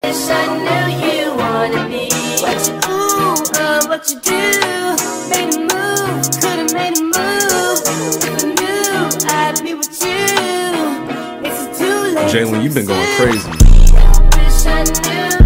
Wish I knew you wanted me. What you do, what you do. Made a move, could've made a move. If I knew I'd be with you. It's too late. Jalen, you've been going crazy. Wish I knew.